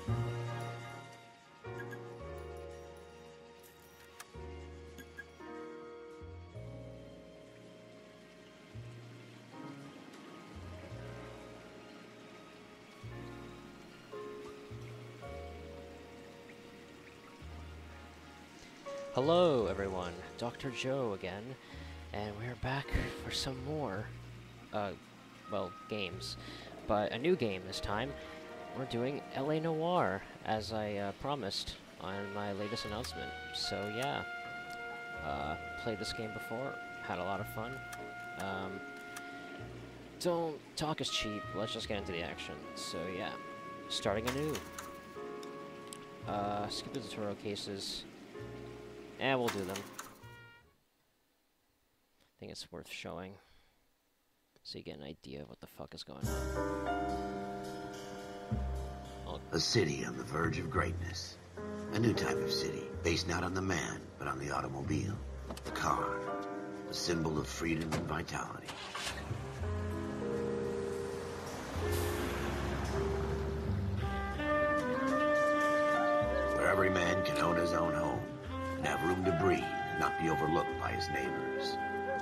Hello everyone, Dr. Joe again, and we're back for some more, well, games, but a new game this time. We're doing L.A. Noire, as I promised on my latest announcement. So yeah, played this game before, had a lot of fun. Don't talk is cheap, let's just get into the action. So yeah, starting anew. Skip the tutorial cases. And we'll do them. I think it's worth showing, so you get an idea of what the fuck is going on. A city on the verge of greatness. A new type of city, based not on the man, but on the automobile. The car. The symbol of freedom and vitality. Where every man can own his own home. And have room to breathe and not be overlooked by his neighbors.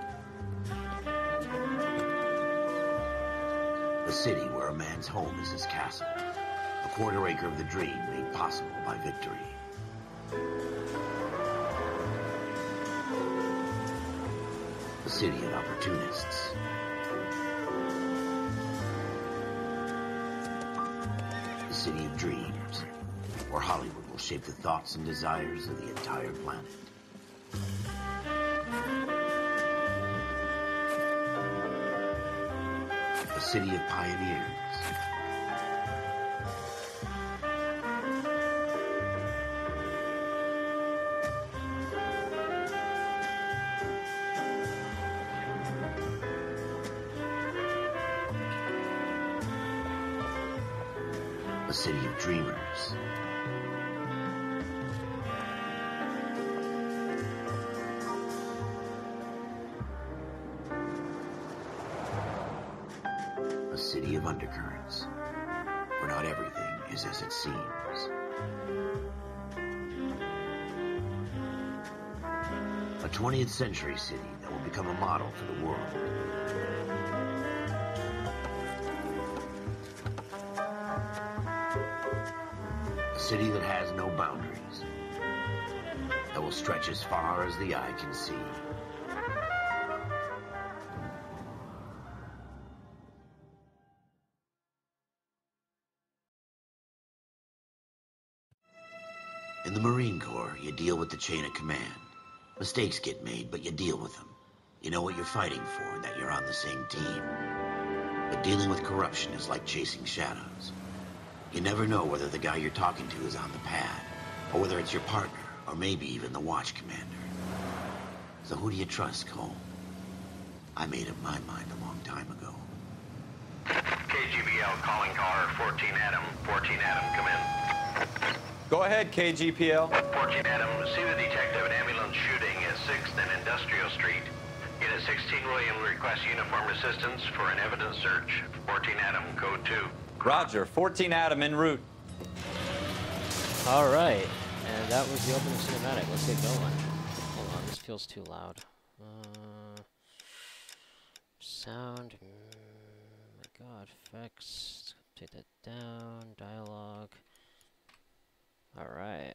A city where a man's home is his castle. A quarter acre of the dream made possible by victory. A city of opportunists. A city of dreams, where Hollywood will shape the thoughts and desires of the entire planet. A city of pioneers. A city of dreamers. A city of undercurrents, where not everything is as it seems. A 20th century city that will become a model for the world. A city that has no boundaries, that will stretch as far as the eye can see. In the Marine Corps, you deal with the chain of command. Mistakes get made, but you deal with them. You know what you're fighting for, and that you're on the same team. But dealing with corruption is like chasing shadows. You never know whether the guy you're talking to is on the pad, or whether it's your partner, or maybe even the watch commander. So who do you trust, Cole? I made up my mind a long time ago. KGBL calling car 14 Adam. 14 Adam, come in. Go ahead, KGPL. 14 Adam, see the detective an ambulance shooting at 6th and Industrial Street. Unit 16 William requests uniformed assistance for an evidence search. 14 Adam, code 2. Roger, 14 Adam en route. Alright, and that was the opening cinematic. Let's get going. Hold on, this feels too loud. Sound. My god, effects. Take that down. Dialogue. Alright.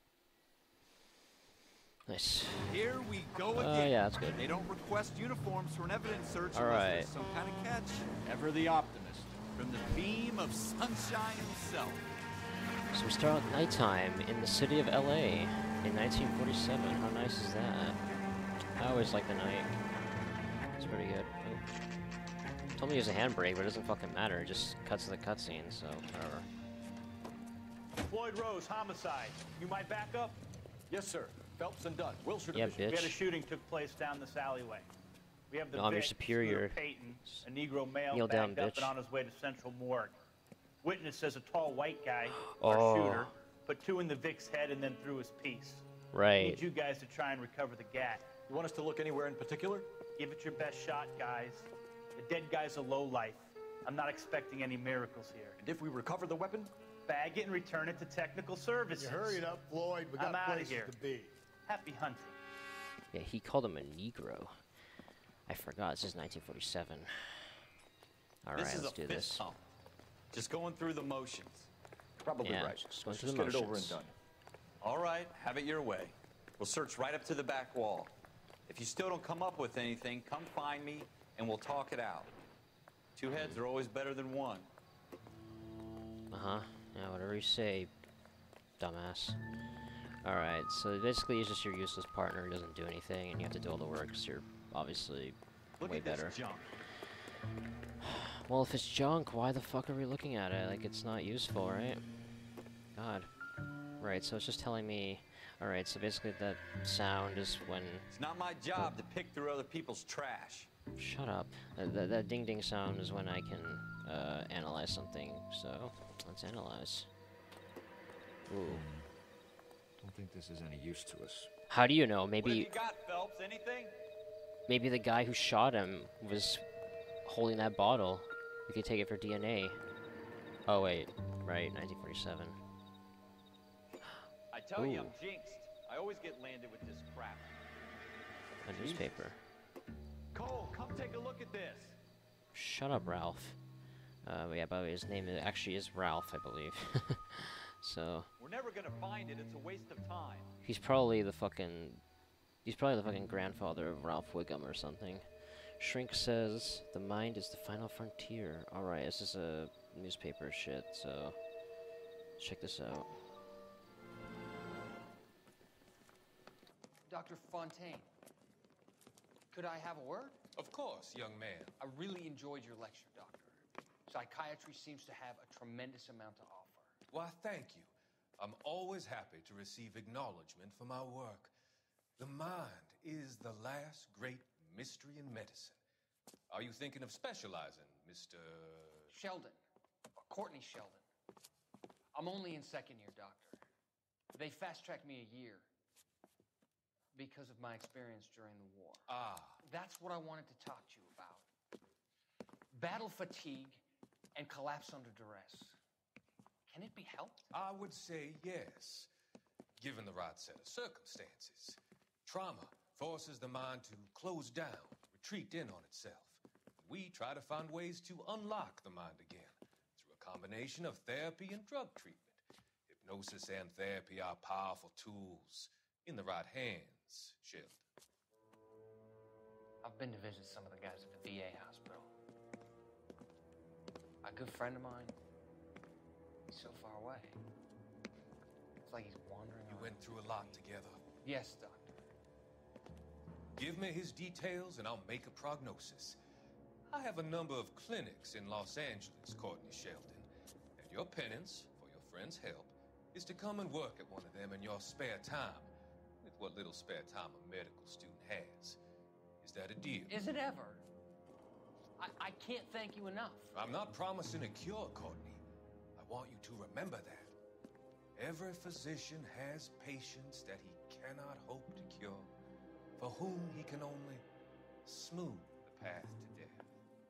Nice. Here we go again. Yeah, that's good. They don't request uniforms for an evidence search All unless right. there's some kind of catch. Ever the optimist, from the beam of sunshine himself. So we start at nighttime in the city of LA in 1947. How nice is that? I always like the night. It's pretty good. Oh. Told me to use a handbrake, but it doesn't fucking matter. It just cuts to the cutscene, so whatever. Floyd Rose, homicide. You might back up? Yes, sir. Phelps and Dunn, Wilshire Yeah, Division. We had a bitch. shooting took place down this alleyway. We have the No, I'm your Vic, superior. Scooter Payton, a Negro male Kneel down, backed up bitch. and on his way to Central Morgue. Witness says a tall white guy, Oh. our shooter, put 2 in the Vic's head and then threw his piece. Right. Need you guys to try and recover the gat. You want us to look anywhere in particular? Give it your best shot, guys. The dead guy's a lowlife. I'm not expecting any miracles here. And if we recover the weapon? bag it and return it to technical services. You hurry it up, Floyd. We I'm got outta places here. to be. Happy hunting. Yeah, he called him a Negro. I forgot, this is 1947. Alright, This is let's a do fist this. pump. Just going through the motions. Probably Yeah, right. just going Let's through just the get it over and motions. done. All right, have it your way. We'll search right up to the back wall. If you still don't come up with anything, come find me and we'll talk it out. Two heads are always better than one. Uh-huh. Yeah, whatever you say, dumbass. Alright, so basically he's just your useless partner who doesn't do anything, and you have to do all the work, because you're obviously Look way at this better. junk. Well, if it's junk, why the fuck are we looking at it? Like, it's not useful, right? God. Right, so it's just telling me... Alright, so basically that sound is when... It's not my job to pick through other people's trash. Shut up. That ding-ding sound is when I can analyze something, so let's analyze. Ooh. Don't think this is any use to us. How do you know? What have Maybe... you got, Phelps? Anything? Maybe the guy who shot him was holding that bottle. We could take it for DNA. Oh wait, right, 1947. I tell you, I'm Ooh. jinxed. I always get landed with this crap. A newspaper. Cole, come take a look at this. Shut up, Ralph. Yeah, by the way, his name actually is Ralph, I believe. So, We're never gonna find it. It's a waste of time. he's probably the fucking grandfather of Ralph Wiggum or something. Shrink says, the mind is the final frontier. Alright, this is a newspaper shit, so check this out. Dr. Fontaine, could I have a word? Of course, young man. I really enjoyed your lecture, Doctor. Psychiatry seems to have a tremendous amount to offer. Why, thank you. I'm always happy to receive acknowledgement for my work. The mind is the last great mystery in medicine. Are you thinking of specializing, Mr. Sheldon, or Courtney Sheldon. I'm only in second year, Doctor. They fast-tracked me a year because of my experience during the war. Ah, That's what I wanted to talk to you about. Battle fatigue and collapse under duress. Can it be helped? I would say yes, given the right set of circumstances. Trauma forces the mind to close down, retreat in on itself. We try to find ways to unlock the mind again through a combination of therapy and drug treatment. Hypnosis and therapy are powerful tools in the right hands, Sheldon. I've been to visit some of the guys at the VA hospital. A good friend of mine, he's so far away. It's like he's wandering You around. went through a lot together. Yes, Doctor. Give me his details and I'll make a prognosis. I have a number of clinics in Los Angeles, Courtney Sheldon. And your penance, for your friend's help, is to come and work at one of them in your spare time, with what little spare time a medical student has. Is that a deal? Is it ever? I can't thank you enough. I'm not promising a cure, Courtney. I want you to remember that. Every physician has patients that he cannot hope to cure, for whom he can only smooth the path to death.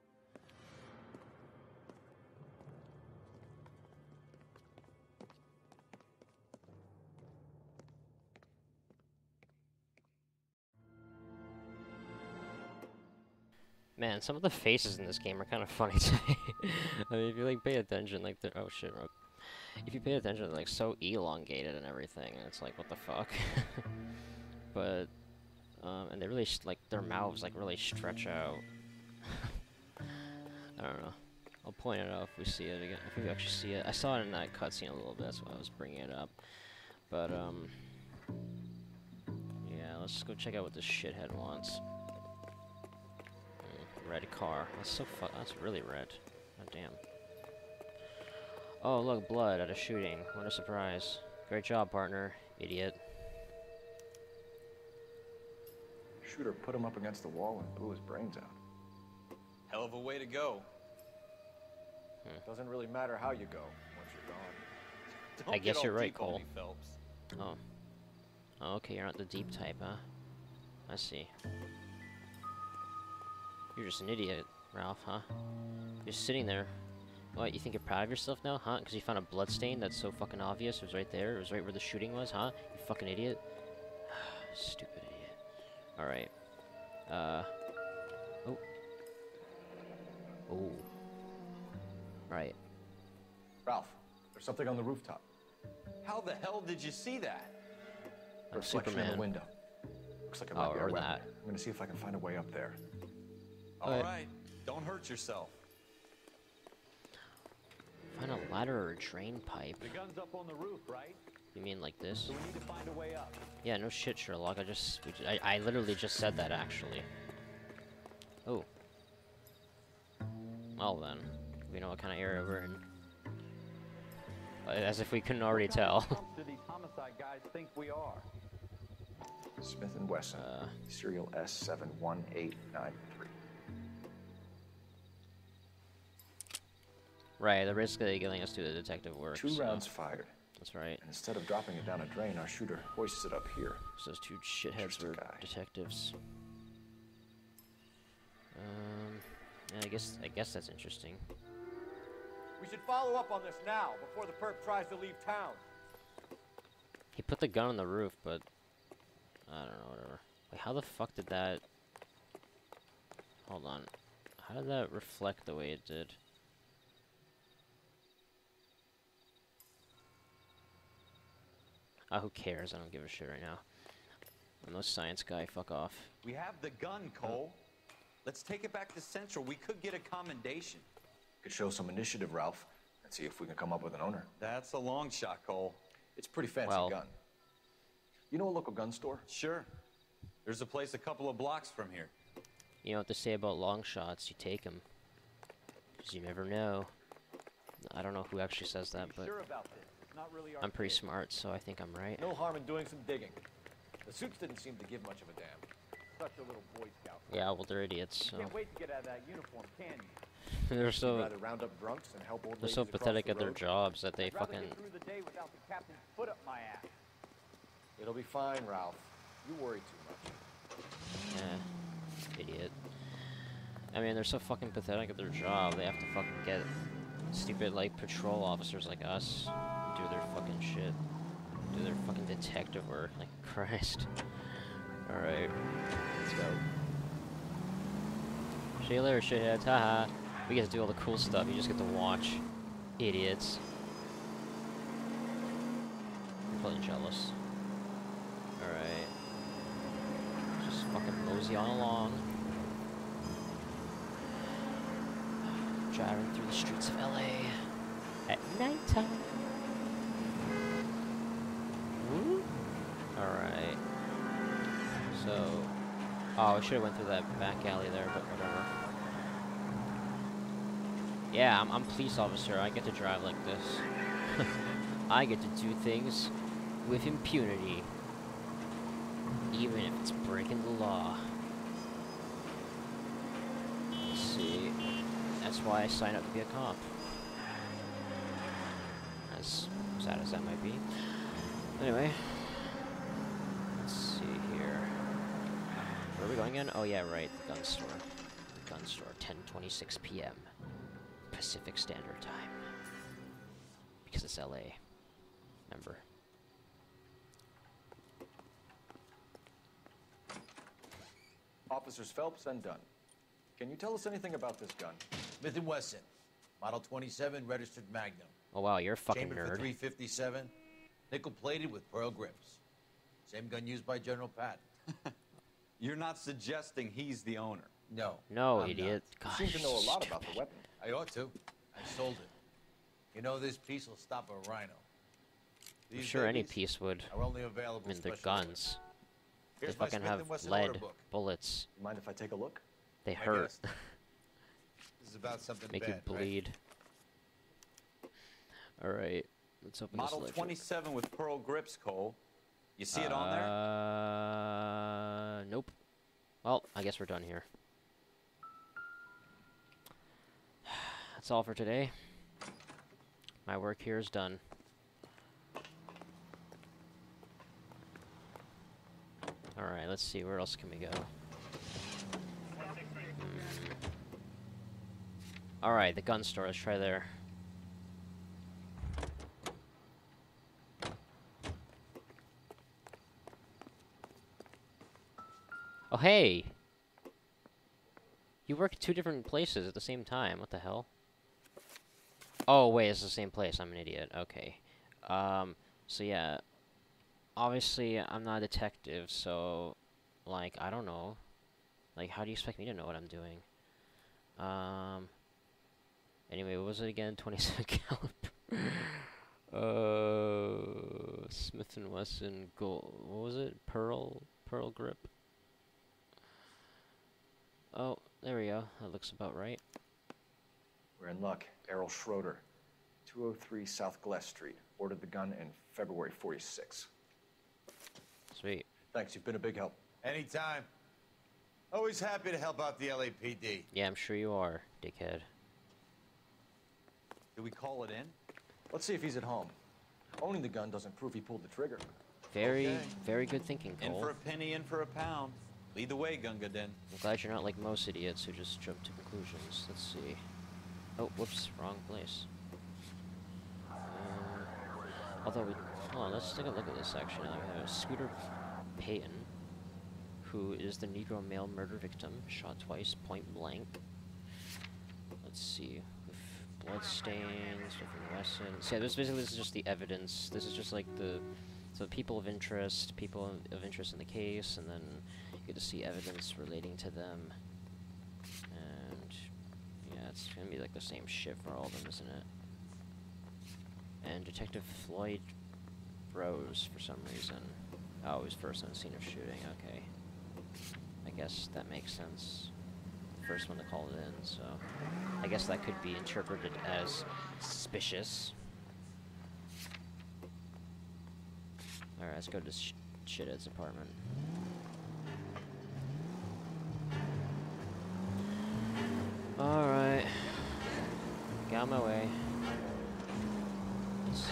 Man, some of the faces in this game are kind of funny to me. I mean, if you like pay attention, like they're oh shit, Rogue. If you pay attention, they're like so elongated and everything. And it's like, what the fuck? But and they really like their mouths like really stretch out. I don't know. I'll point it out if we see it again. If we actually see it, I saw it in that cutscene a little bit. That's why I was bringing it up. But yeah, let's just go check out what this shithead wants. Red car. That's so that's really red. God damn. Oh, look, blood at a shooting. What a surprise. Great job, partner. Idiot. Shooter put him up against the wall and blew his brains out. Hell of a way to go. Doesn't really matter how you go once you're gone. Don't I guess get all you're right, deep on Cole. me, Phelps. Oh. Oh, okay, you're not the deep type, huh? I see. You're just an idiot, Ralph, huh? You're sitting there, What, you think you're proud of yourself now, huh? Because you found a blood stain that's so fucking obvious. It was right there. It was right where the shooting was, huh? You fucking idiot. Stupid idiot. Alright. Oh. Oh. Right. Ralph, there's something on the rooftop. How the hell did you see that? I'm Reflection in Superman. the window. Looks like it might be or our weapon. that. I'm gonna see if I can find a way up there. All right, don't hurt yourself. Find a ladder or a drain pipe. The gun's up on the roof, right? You mean like this? So we need to find a way up. Yeah, no shit, Sherlock. I literally just said that, actually. Oh. Well then, we know what kind of area we're in. As if we couldn't already tell. What do these homicide guys think we are? Smith & Wesson, serial S71893. Right, they're basically getting us to the detective work. Two so- rounds fired. That's right. And instead of dropping it down a drain, our shooter hoists it up here. So those two shitheads Interesting were guy. detectives. Yeah, I guess that's interesting. We should follow up on this now, before the perp tries to leave town. He put the gun on the roof, but I don't know, whatever. Wait, how the fuck did that... Hold on. How did that reflect the way it did? Who cares? I don't give a shit right now. I'm no science guy, fuck off. We have the gun, Cole. Let's take it back to Central. We could get a commendation. Could show some initiative, Ralph, and see if we can come up with an owner. That's a long shot, Cole. It's a pretty fancy Well- gun. You know a local gun store? Sure. There's a place a couple of blocks from here. You know what they say about long shots, you take them. Because you never know. I don't know who actually says that, but Sure about this. It's not really our I'm pretty thing. smart, so I think I'm right. No harm in doing some digging. The suits didn't seem to give much of a damn. Such a little Boy Scout. Yeah, well, they're idiots, so... Can't wait to get out of that uniform, can you? they're You'd so... rather round up drunks and help old They're ladies so across pathetic the at their road? jobs that they I'd rather fucking... get through the day without the captain's foot up my ass. It'll be fine, Ralph. You worry too much. Yeah, idiot. I mean, they're so fucking pathetic at their job, they have to fucking get stupid, like, patrol officers like us do their fucking shit. Do their fucking detective work, like, Christ. Alright, let's go. See you later, shitheads, haha. We get to do all the cool stuff, you just get to watch. Idiots. I'm feeling jealous. Alright. Just fucking mosey on along. Driving through the streets of LA at nighttime. Woo. Alright. So... Oh, I should have went through that back alley there, but whatever. Yeah, I'm police officer. I get to drive like this. I get to do things with impunity. Even if it's breaking the law. Let's see. That's why I signed up to be a cop. As sad as that might be. Anyway. Let's see here. Where are we going again? Oh yeah, right, the gun store. The gun store, 10:26 p.m. Pacific Standard Time. Because it's LA. Remember. Officers Phelps and Dunn. Can you tell us anything about this gun? Smith & Wesson, Model 27, registered Magnum. Oh wow, you're a fucking Chambered for nerd. 357, nickel-plated with pearl grips. Same gun used by General Patton. You're not suggesting he's the owner. No. No, I'm idiot. not. Gosh, You seem to know a lot stupid. about the weapon. I ought to. I sold it. You know, this piece will stop a rhino. I'm These sure any babies piece would. are only available I mean, they're special orders. guns. Here's they my fucking Smith have & Wesson lead order book. bullets. You mind if I take a look? They My hurt. guest. This is about something Make bad, you right? bleed. Alright, let's open Model this ledger. 27 with pearl grips, Cole. You see it on there? Nope. Well, I guess we're done here. That's all for today. My work here is done. Alright, let's see, where else can we go? Alright, the gun store, let's try there. Oh, hey! You work at 2 different places at the same time. What the hell? Oh, wait, it's the same place. I'm an idiot. Okay. So yeah. Obviously, I'm not a detective, so... Like, I don't know. Like, how do you expect me to know what I'm doing? Anyway, what was it again? 27 caliber. Smith & Wesson Gold. What was it? Pearl grip. Oh, there we go. That looks about right. We're in luck. Errol Schroeder, 203 South Glass Street. Ordered the gun in February 46. Sweet. Thanks, you've been a big help. Anytime. Always happy to help out the LAPD. Yeah, I'm sure you are, dickhead. Do we call it in? Let's see if he's at home. Owning the gun doesn't prove he pulled the trigger. Very good thinking, Cole. In for a penny, in for a pound. Lead the way, Gunga Din. I'm glad you're not like most idiots who just jump to conclusions. Let's see. Oh, whoops, wrong place. Although hold on, let's take a look at this section. We have Scooter Payton, who is the Negro male murder victim, shot twice, point blank. Let's see. Blood stains, Smith & Wesson. So yeah, this is just the evidence. This is just like the people of interest in the case, and then you get to see evidence relating to them. And yeah, it's gonna be like the same shit for all of them, isn't it? And Detective Floyd Rose, for some reason. Oh, he was first on the scene of shooting. Okay, I guess that makes sense. First one to call it in, so I guess that could be interpreted as suspicious. Alright, let's go to Shithead's apartment. Alright. Got on my way. Let's see.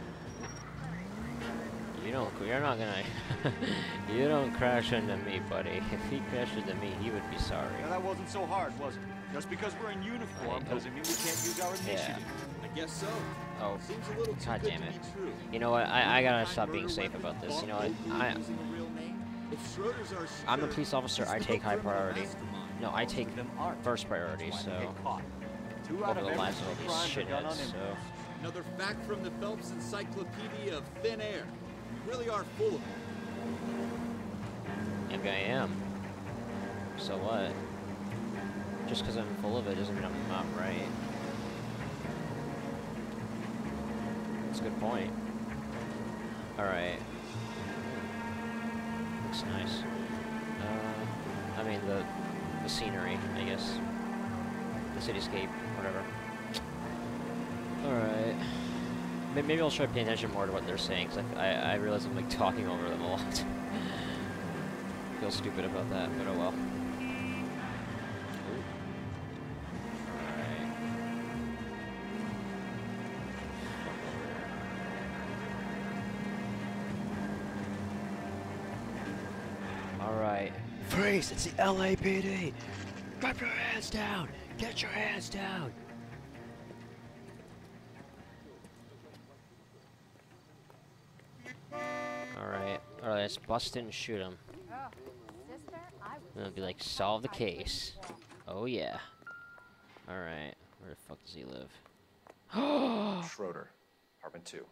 You're not gonna... You don't crash into me, buddy. If he crashed into me, he would be sorry. Yeah, that wasn't so hard, was it? Just because we're in uniform doesn't mean we can't use our initiative. I guess so. Oh, Seems a little too god good damn to it. be true. You know what, I gotta stop being safe about this. You know what, I'm a police officer, I take high priority. No, I take first priority, so... Over the lives of all these shitheads, so... Another fact from the Phelps Encyclopedia of Thin Air. We really are full of them. Maybe I am. So what? Just because I'm full of it doesn't mean I'm not right. That's a good point. Alright. Looks nice. I mean the scenery, I guess. The cityscape, whatever. Alright. Maybe I'll try to pay attention more to what they're saying, because I realize I'm like talking over them a lot. Feel stupid about that, but oh well. Alright. Freeze! It's the LAPD! Drop your hands down! Get your hands down! Alright, let's bust in and shoot him. And it'll be like, solve the case. Oh yeah. Alright, where the fuck does he live? Schroeder, apartment 2.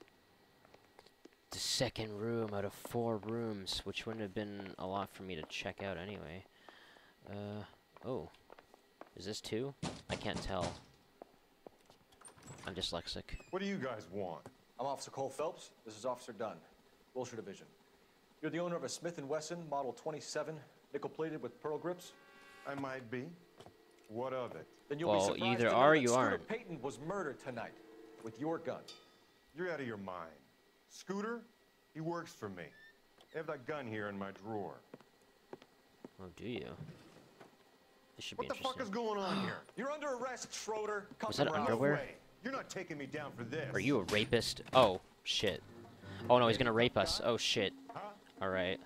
The second room out of 4 rooms, which wouldn't have been a lot for me to check out anyway. Oh. Is this 2? I can't tell. I'm dyslexic. What do you guys want? I'm Officer Cole Phelps. This is Officer Dunn, Wilshire Division. You're the owner of a Smith & Wesson Model 27, nickel-plated with pearl grips? I might be. What of it? Then you'll be surprised you either to know are or that you Scooter aren't. Payton was murdered tonight with your gun. You're out of your mind. Scooter? He works for me. I have that gun here in my drawer. Oh, do you? This should be What the fuck is going on here? You're under arrest, Schroeder. Was that No underwear? way. You're not taking me down for this. Are you a rapist? Oh, shit. Oh no, he's gonna rape us. Oh shit. Alright.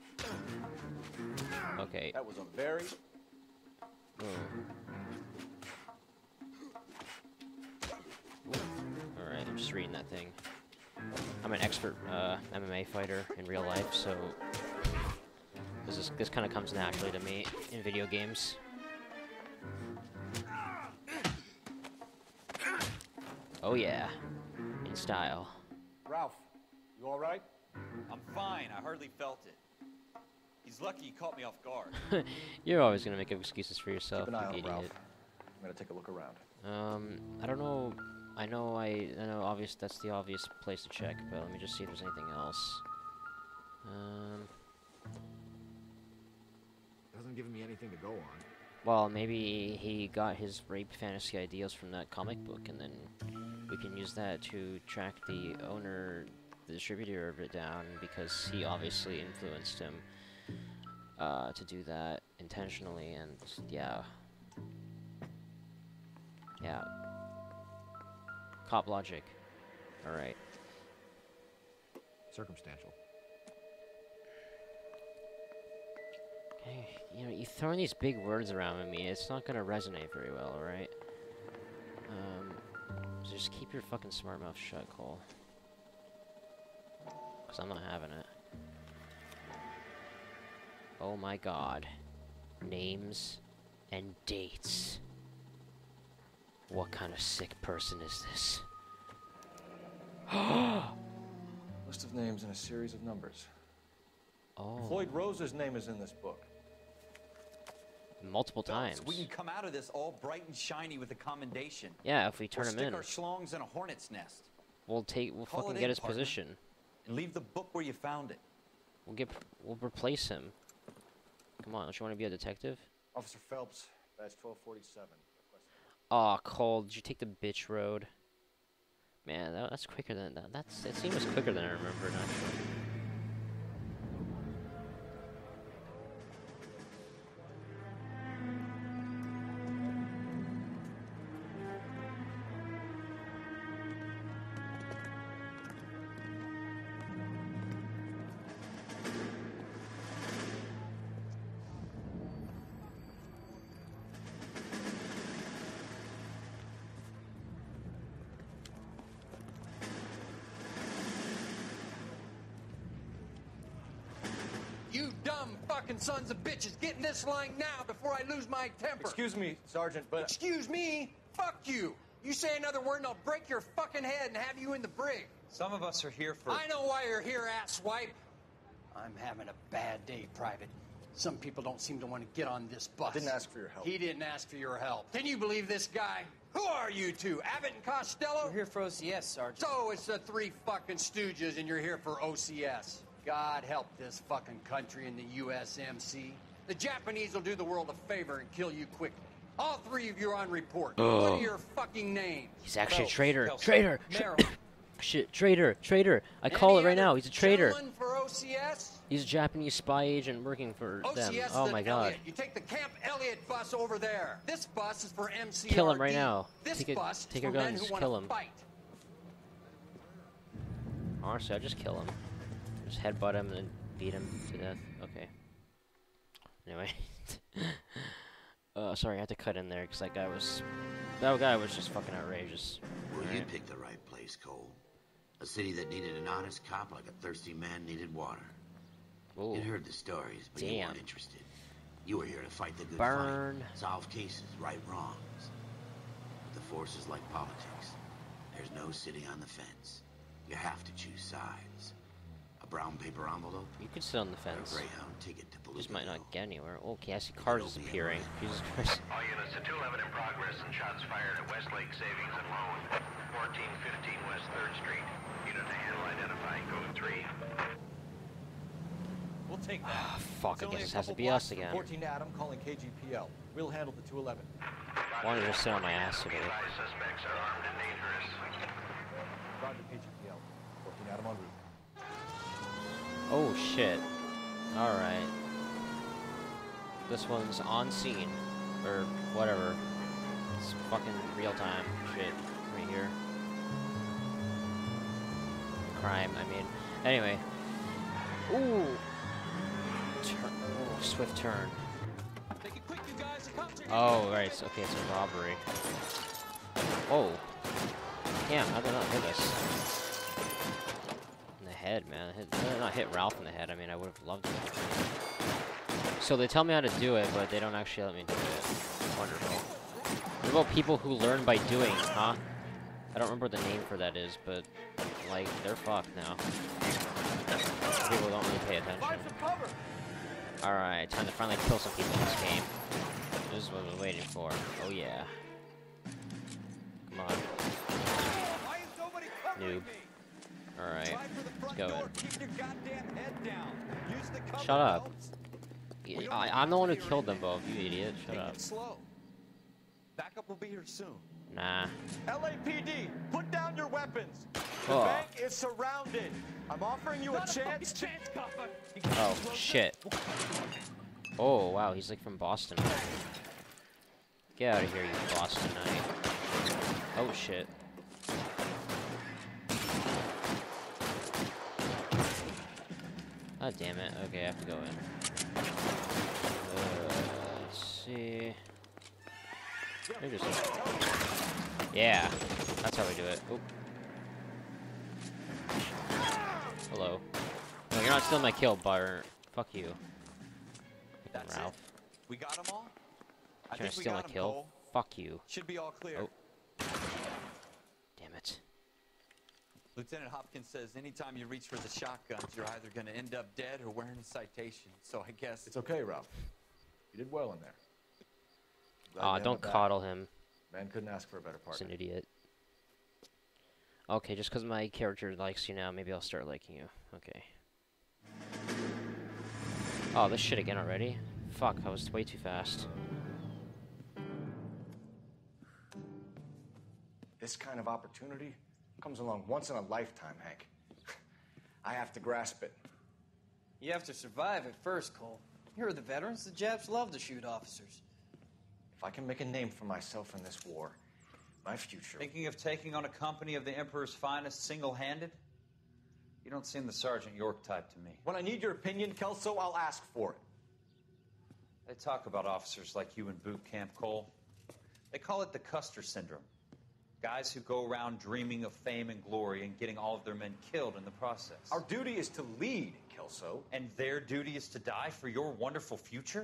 Okay. That was a very... Alright, I'm just reading that thing. I'm an expert MMA fighter in real life, so This kind of comes naturally to me in video games. Oh yeah, in style. Ralph, you all right? I'm fine. I hardly felt it. He's lucky he caught me off guard. You're always gonna make excuses for yourself, Keep an eye you on idiot. Ralph. I'm gonna take a look around. I don't know. I know obvious. That's the obvious place to check, but let me just see if there's anything else. Doesn't give me anything to go on. Well, maybe he got his rape fantasy ideals from that comic book, and then we can use that to track the owner, the distributor of it down, because he obviously influenced him to do that intentionally, and yeah. Yeah. Cop logic. Alright. Circumstantial. Okay, you know, you're throwing these big words around with me, it's not gonna resonate very well, alright? Just keep your fucking smart mouth shut, Cole. Cause I'm not having it. Oh my god. Names and dates. What kind of sick person is this? List of names and a series of numbers. Oh. Floyd Rose's name is in this book. Multiple times. We can come out of this all bright and shiny with a commendation. Yeah, if we turn him in. Stick our schlongs in a hornet's nest. We'll Call fucking it get in, his partner. position. And leave the book where you found it. We'll replace him. Come on, don't you want to be a detective? Officer Phelps, badge 1247. Aw, Cole, did you take the bitch road? Man, that's quicker than that. That scene was quicker than I remembered, actually. You dumb fucking sons of bitches, get in this line now before I lose my temper. Excuse me, Sergeant, but... Excuse me? Fuck you. You say another word and I'll break your fucking head and have you in the brig. Some of us are here for... I know why you're here, asswipe. I'm having a bad day, Private. Some people don't seem to want to get on this bus. Didn't ask for your help. He didn't ask for your help. Can you believe this guy? Who are you two? Abbott and Costello? We're here for OCS, Sergeant. So it's the three fucking stooges and you're here for OCS. God help this fucking country and the USMC. The Japanese will do the world a favor and kill you quickly. All three of you are on report. What are your fucking names? He's actually a Phelps, traitor. Kelso, Traitor! Merrill. Shit, traitor! I call it right now. He's a traitor. Gentlemen for OCS? He's a Japanese spy agent working for them. OCS Oh is my at god. Elliott. You take the Camp Elliott bus over there. This bus is for MCRD. Kill him right now. This Take bus take is your for men guns. who Kill want him. to fight. Honestly, I'd just kill him. Just headbutt him and then beat him to death. Okay. Anyway. Sorry, I had to cut in there because that guy was just fucking outrageous. Well, you Alright. picked the right place, Cole. A city that needed an honest cop like a thirsty man needed water. Ooh. You'd heard the stories, but you Damn. weren't interested. You were here to fight the good Burn. fight, solve cases, right wrongs. But the force is like politics. There's no sitting on the fence. You have to choose sides. A brown paper envelope, You could sit on the or a fence. Greyhound ticket to Just Beluga might Hill. not get anywhere. Okay, I see cars disappearing. Jesus Christ. All units to 211 in progress and shots fired at Westlake Savings and Loan, 1415 West 3rd Street. Unit to handle identifying code 3. We'll take that. Ah, fuck, It's I only guess a this has to couple be blocks us from again. 14 Adam calling KGPL. We'll handle the 211. Why don't you just sit on my ass today? Advised suspects are armed and dangerous. Roger KGPL. 14 Adam en route. Oh shit. Alright. This one's on scene. Or whatever. It's fucking real time shit right here. Crime, I mean. Anyway. Ooh. Oh, swift turn. Make it quick, you guys. The cops are here. Oh, right. Okay, it's a robbery. Oh. Damn, how did I not hit us? In the head, man. Not hit Ralph in the head. I mean, I would have loved it. So they tell me how to do it, but they don't actually let me do it. Wonderful. What about people who learn by doing, huh? I don't remember what the name for that is, but, like, they're fucked now. People don't really pay attention. Alright, time to finally kill some people in this game. This is what I was waiting for. Oh yeah. Come on. Noob. Alright, let's go in. Shut up. I'm the one who killed them both, you idiot. Shut up. Backup will be here soon. Nah. LAPD, put down your weapons. The Oh. bank is surrounded. I'm offering you a chance. Oh, shit. Oh, wow, he's like from Boston. Get out of here, you Bostonite. Oh, shit. God damn it. Okay, I have to go in. Let's see. Maybe just... Yeah, that's how we do it. Oop. Hello. No, you're not stealing my kill, Butter. Fuck you. That's Ralph. It. We got them all? I Trying think to we steal my got 'em, kill? Cole. Fuck you. Should be all clear. Oh. Damn it. Lieutenant Hopkins says anytime you reach for the shotguns, you're either going to end up dead or wearing a citation. So I guess... It's okay, Ralph. You did well in there. Glad Aw, you have don't my back. coddle him. Man couldn't ask for a better He's partner. an idiot. Okay, just because my character likes you now, maybe I'll start liking you. Okay. Oh, this shit again already? Fuck, I was way too fast. This kind of opportunity comes along once in a lifetime, Hank. I have to grasp it. You have to survive it first, Cole. You're the veterans. The Japs love to shoot officers. If I can make a name for myself in this war, my future... Thinking of taking on a company of the Emperor's finest single-handed? You don't seem the Sergeant York type to me. When I need your opinion, Kelso, I'll ask for it. They talk about officers like you in boot camp, Cole. They call it the Custer Syndrome. Guys who go around dreaming of fame and glory and getting all of their men killed in the process. Our duty is to lead, Kelso. And their duty is to die for your wonderful future?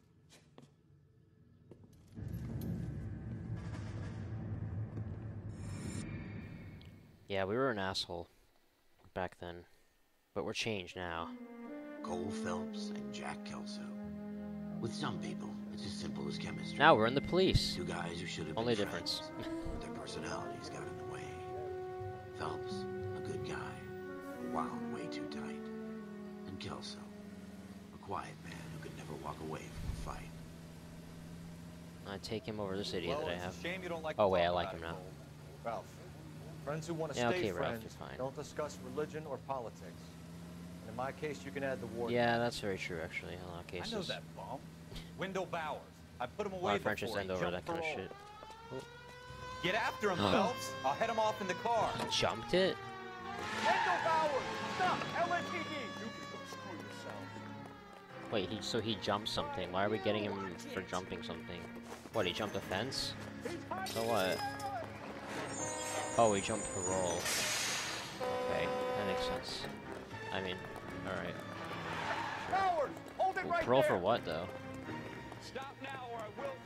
Yeah, we were an asshole back then, but we're changed now. Cole Phelps and Jack Kelso. With some people, it's as simple as chemistry. Now we're in the police. Two guys who should have Only been difference. friends, but their personalities got in the way. Phelps, a good guy, wound way too tight. And Kelso, a quiet man who could never walk away from a fight. I take him over this idiot Well, that I it's a have. shame you don't like Oh to wait, I talk like about him it, now. Cole. Ralph, friends who want to Yeah, stay okay, Ralph, friends you're fine. don't discuss religion or politics. And in my case, you can add the war. Yeah, that's very true actually, in a lot of cases. I know that bum. Wendell Bowers. I put him A lot away of French just before end he over jumped that kind of parole. shit. Get after him, Phelps. I'll head him off in the car. He jumped it? Wendell Bowers! Stop! LAPD! You can go screw yourself. Wait, so he jumped something. Why are we getting him for jumping something? What, he jumped a fence? So what? Oh, he jumped parole. Okay, that makes sense. I mean, alright. Bowers! Hold it right Parole there! for what, though? Stop now or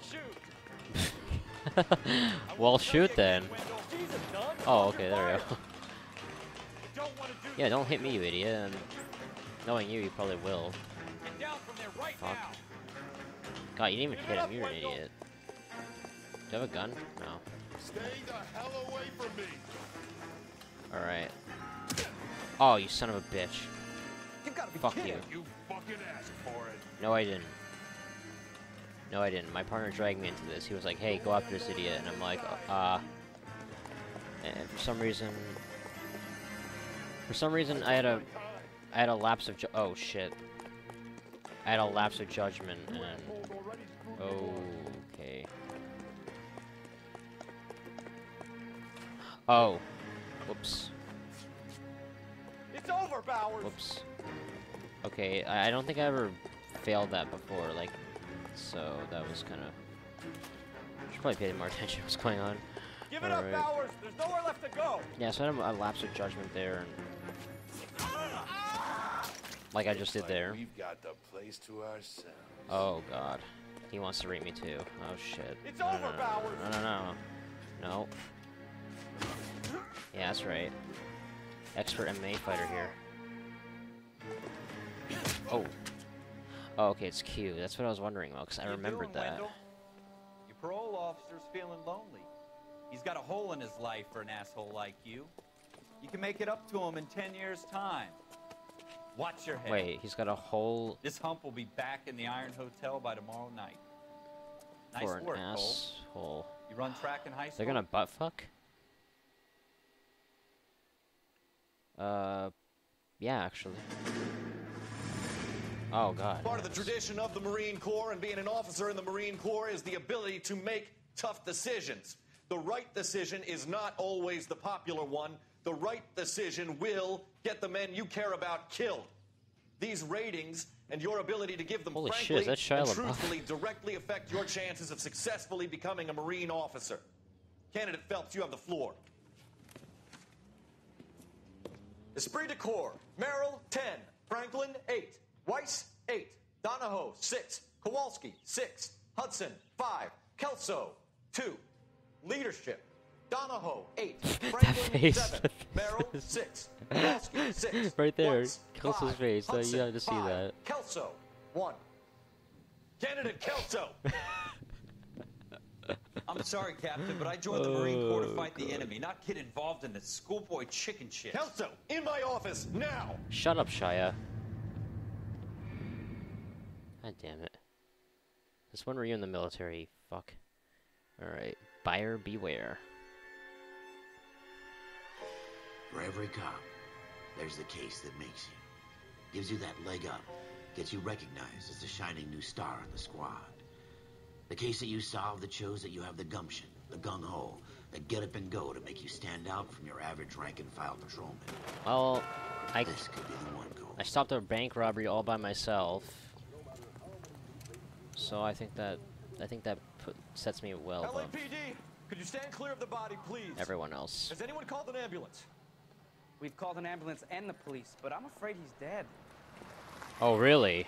I will shoot! Well, shoot then. Jesus, done? Oh, okay, there we go. Yeah, don't hit me, you idiot. And knowing you, you probably will. Get down from there right Fuck. now! God, you didn't even hit him. You're an idiot. Do you have a gun? No. Stay the hell away from me. Alright. Oh, you son of a bitch. You've got to be Fuck kidding. you. You fucking asked for it. No, I didn't. No, I didn't. My partner dragged me into this. He was like, hey, go after this idiot. And I'm like, And for some reason, I had a lapse of oh, shit. I had a lapse of judgment, and... Okay. Oh. Whoops. It's over, Bowers! Whoops. Okay, I don't think I ever failed that before, like, so that was kind of... Should probably pay more attention to what's going on. Give it up, Alright. Bowers! There's nowhere left to go! Yeah, so I had a lapse of judgment there, and... Like I just did there. We've got the place to ourselves. Oh god. He wants to rape me too. Oh shit. It's over, Bowers! No. No. Yeah, that's right. Expert MMA fighter here. Oh. Oh, okay, it's Q. That's what I was wondering about, because I remembered that. Wendell? Your parole officer's feeling lonely. He's got a hole in his life for an asshole like you. You can make it up to him in 10 years' time. Watch your head. Wait, he's got a hole... This hump will be back in the Iron Hotel by tomorrow night. Nice for an work, asshole. Cole. You run track in high school? They're gonna butt fuck? Yeah, actually. Oh, God. Part of the tradition of the Marine Corps and being an officer in the Marine Corps is the ability to make tough decisions. The right decision is not always the popular one. The right decision will get the men you care about killed. These ratings and your ability to give them Holy frankly shit, that's Shia and LaBeouf. truthfully directly affect your chances of successfully becoming a Marine officer. Candidate Phelps, you have the floor. Esprit de Corps, Merrill, 10. Franklin, 8. Weiss, 8. Donahoe, 6. Kowalski, 6. Hudson, 5. Kelso, 2. Leadership, Donahoe, 8. Franklin, 7. Merrill, 6. Kowalski, 6. Right there. Weiss, Kelso's 5. face. You Hudson, have to see 5. that. Kelso, 1. Candidate Kelso. I'm sorry, Captain, but I joined the Marine Corps to fight the enemy, not get involved in this schoolboy chicken shit. Kelso, in my office, now! Shut up, Shia. God damn it. This one were you in the military, fuck. Alright. Buyer beware. For every cop, there's the case that makes you. Gives you that leg up. Gets you recognized as the shining new star in the squad. The case that you solve that shows that you have the gumption, the gung-ho, the get-up-and-go to make you stand out from your average rank-and-file patrolman. Well, This could be the one, Cole. I stopped a bank robbery all by myself. So I think that sets me well above LAPD, could you stand clear of the body, please? everyone else. Has anyone called an ambulance? We've called an ambulance and the police, but I'm afraid he's dead. Oh, really?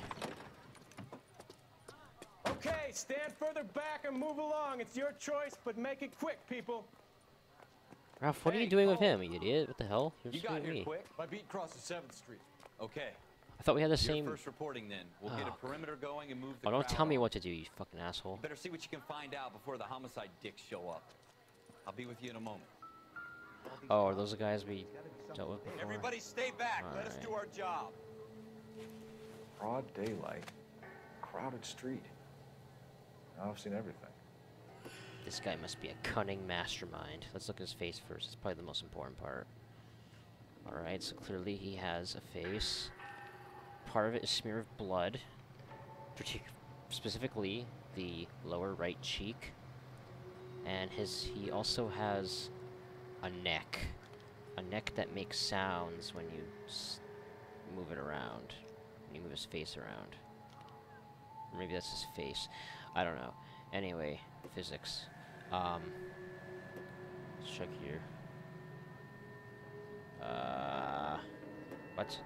Okay, stand further back and move along. It's your choice, but make it quick, people. Ralph, what are you doing with him, you idiot? What the hell? You're You just got doing here me. quick. My beat crosses 7th Street. Okay. I thought we had the You're same... first reporting then. We'll get a Oh. perimeter going and move the Oh, don't crowd tell me off. what to do, you fucking asshole. You better see what you can find out before the homicide dicks show up. I'll be with you in a moment. Oh, are those the guys we dealt with before? Everybody stay back. Let us Alright. do our job. Broad daylight. Crowded street. Now I've seen everything. This guy must be a cunning mastermind. Let's look at his face first. It's probably the most important part. Alright, so clearly he has a face. Part of it is smear of blood. Specifically, the lower right cheek. And he also has a neck. A neck that makes sounds when you move it around. When you move his face around. Or maybe that's his face. I don't know. Anyway, physics. Let's check here. What?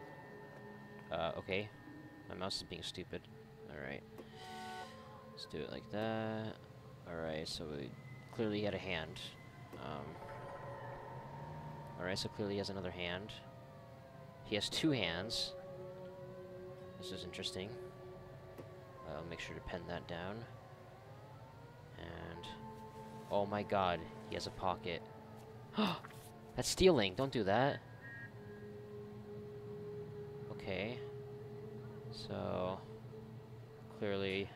Okay. My mouse is being stupid. Alright. Let's do it like that. Alright, so clearly he had a hand. Alright, so clearly he has another hand. He has 2 hands. This is interesting. I'll make sure to pen that down. And... oh my god, he has a pocket. That's stealing! Don't do that! Okay. So... clearly...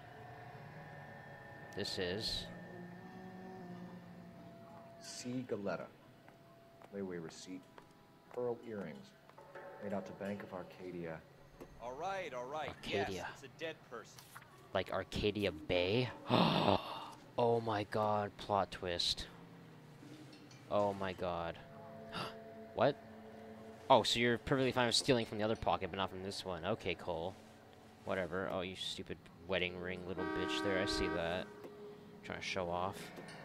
this is... C. Galetta. Layaway receipt. Pearl earrings. Made out to Bank of Arcadia. All right. Arcadia. Yes, it's a dead person. like Arcadia Bay? Oh my god, plot twist. Oh my god. What? Oh, so you're perfectly fine with stealing from the other pocket, but not from this one. Okay, Cole. Whatever. Oh, you stupid wedding ring little bitch there. I see that. Trying to show off.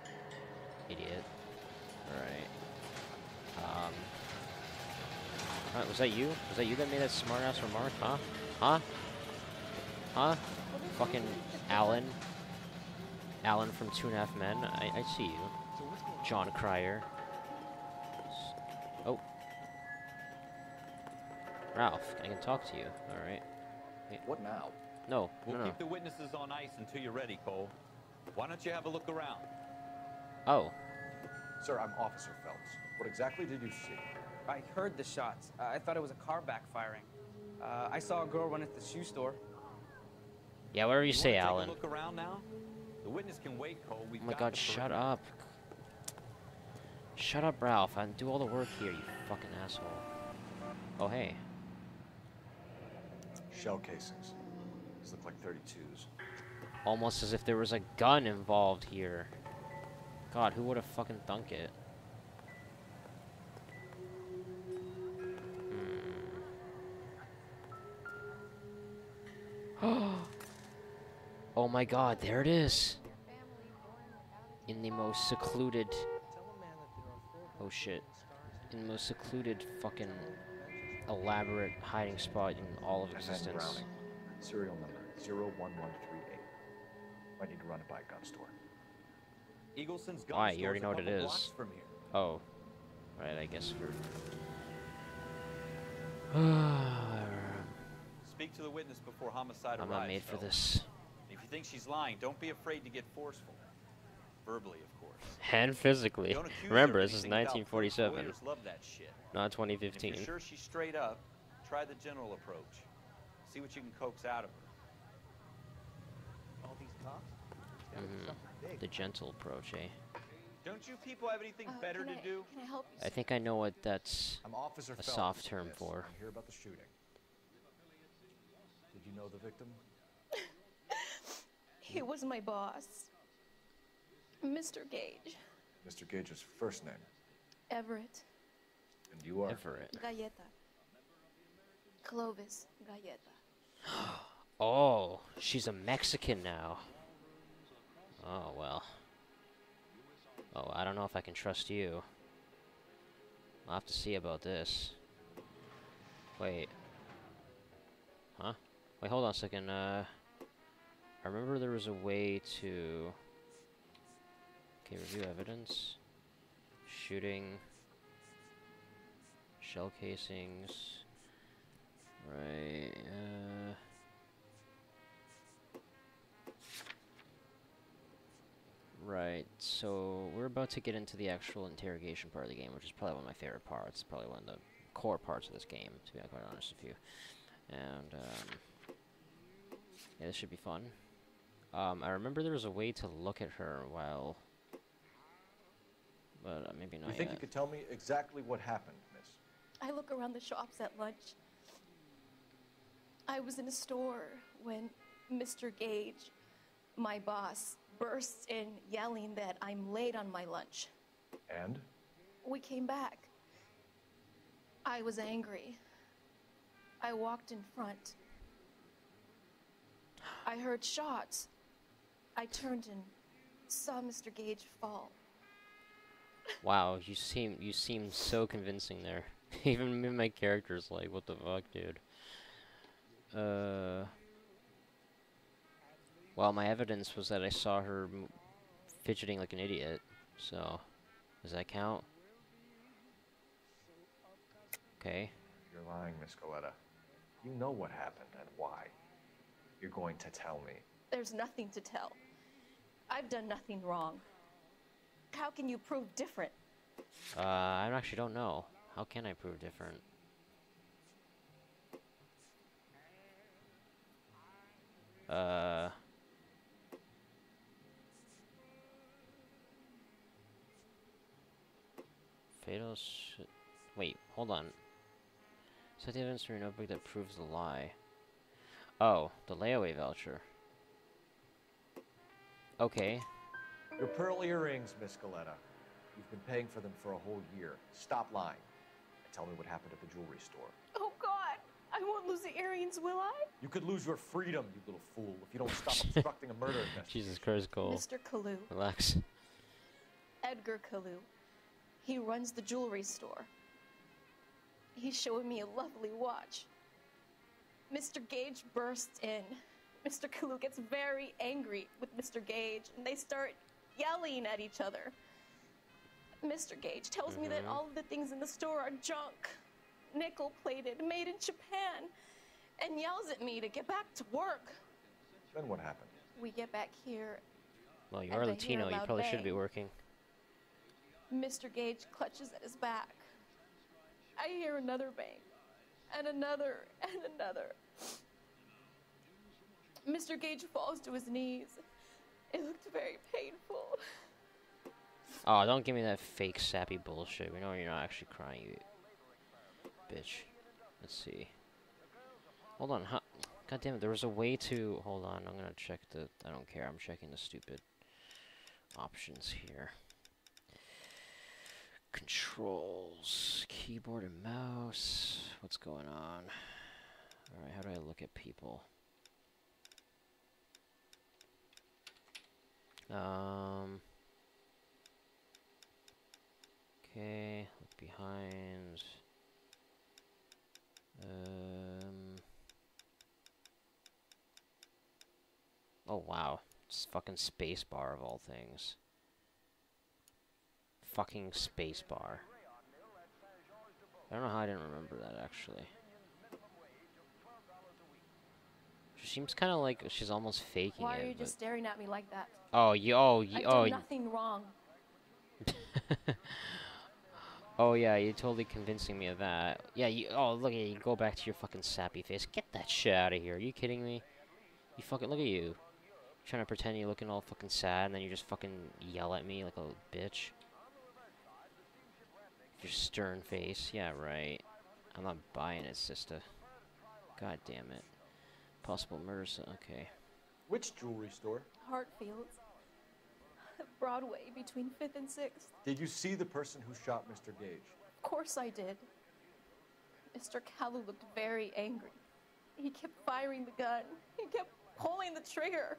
Idiot. Alright. Was that you? Was that you that made that smart-ass remark? Huh? Huh? Huh? Fucking Alan. Alan from 2.5 Men. I see you. John Cryer. Oh. Ralph, I can talk to you. Alright. What now? No, We'll no, keep the witnesses on ice until you're ready, Cole. Why don't you have a look around? Oh. Sir, I'm Officer Phelps. What exactly did you see? I heard the shots. I thought it was a car backfiring. I saw a girl run into the shoe store. Yeah, whatever you say, wanna Alan. Take a look around now? The witness can wait, Cole. We've Oh my got god, the shut perimeter. up. Shut up, Ralph. I do all the work here, you fucking asshole. Oh, hey. Shell casings. These look like 32s. Almost as if there was a gun involved here. God, who would have fucking thunk it? Oh my god, there it is. In the most secluded... Oh shit. In the most secluded fucking elaborate hiding spot in all of existence. Browning. Serial number 01138. Might need to run it by a gun store. Eagleson's gun Why? You store's already a know what it couple is. blocks from here. Oh. Right, I guess we're... Speak to the witness before homicide I'm arrives. not made for Phelps. this. If you think she's lying, don't be afraid to get forceful. Verbally, of course. And physically. Don't accuse Remember, her of this is anything without proof. 1947. Lawyers love that shit. Not And 2015. if you're sure she's straight up, try the general approach. See what you can coax out of her. All these cops? The gentle approach, eh? Don't you people have anything better to do? Can I help you? I think I know what that's I'm Officer a Phelps. soft term Yes, for. I'm here about the shooting. Did you know the victim? He was my boss, Mr. Gage. Mr. Gage's first name. Everett. And you are? Everett. Galleta. Clovis Galleta. Oh, she's a Mexican now. Oh, well. Oh, I don't know if I can trust you. I'll have to see about this. Wait. Huh? Wait, hold on a second. I remember there was a way to... Okay, review evidence. Shooting. Shell casings. Right, Right, so we're about to get into the actual interrogation part of the game, which is probably one of my favorite parts. Probably one of the core parts of this game, to be quite honest with you. And, yeah, this should be fun. I remember there was a way to look at her while... But maybe not You think yet. you could tell me exactly what happened, miss? I look around the shops at lunch. I was in a store when Mr. Gage, my boss, bursts in yelling that I'm late on my lunch. And? We came back. I was angry. I walked in front. I heard shots. I turned and saw Mr. Gage fall. Wow, you seem so convincing there. Even my character's like, what the fuck, dude? Well, my evidence was that I saw her fidgeting like an idiot, so... Does that count? Okay. You're lying, Miss Galleta. You know what happened and why. You're going to tell me. There's nothing to tell. I've done nothing wrong. How can you prove different? I actually don't know. How can I prove different? Fatal shit. Wait, hold on. Set the evidence from your notebook that proves the lie. Oh, the layaway voucher. Okay. Your pearl earrings, Miss Galleta. You've been paying for them for a whole year. Stop lying. And tell me what happened at the jewelry store. Oh, God! I won't lose the earrings, will I? You could lose your freedom, you little fool, if you don't stop obstructing a murder investigation. Jesus Christ, Cole. Mr. Kalu. Relax. Edgar Kalu. He runs the jewelry store. He's showing me a lovely watch. Mr. Gage bursts in. Mr. Kalu gets very angry with Mr. Gage, and they start yelling at each other. Mr. Gage tells me that all of the things in the store are junk, nickel-plated, made in Japan, and yells at me to get back to work. Then what happened? We get back here. Well, you are Latino. You probably should be working. Mr. Gage clutches at his back. I hear another bang, and another, and another. Mr. Gage falls to his knees. It looked very painful. Oh, don't give me that fake sappy bullshit. We know you're not actually crying, you bitch. Let's see. Hold on, huh? God damn it, there was a way to... Hold on, I'm gonna check the... I don't care, I'm checking the stupid options here. Controls, keyboard and mouse. What's going on? Alright, how do I look at people? Okay, look behind. Oh wow, it's fucking spacebar of all things. Fucking spacebar. I don't know how I didn't remember that actually. She seems kind of like she's almost faking it. Why are you just staring at me like that? Oh, I've done nothing wrong. Oh yeah, you're totally convincing me of that. Yeah, oh look at you, go back to your fucking sappy face. Get that shit out of here. Are you kidding me? You fucking, look at you. Trying to pretend you're looking all fucking sad and then you just fucking yell at me like a bitch. Your stern face. Yeah, right. I'm not buying it, sister. God damn it. Possible murders, okay. Which jewelry store? Hartfield's. Broadway, between 5th and 6th. Did you see the person who shot Mr. Gage? Of course I did. Mr. Kalu looked very angry. He kept firing the gun. He kept pulling the trigger.